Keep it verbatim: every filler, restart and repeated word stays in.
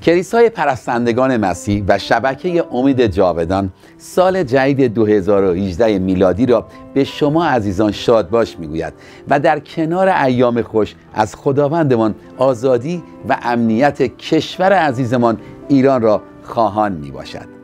کلیسای پرستندگان مسیح و شبکه امید جاودان سال جدید دو هزار و هجده میلادی را به شما عزیزان شادباش میگوید و در کنار ایام خوش از خداوندمان آزادی و امنیت کشور عزیزمان ایران را خواهان میباشد.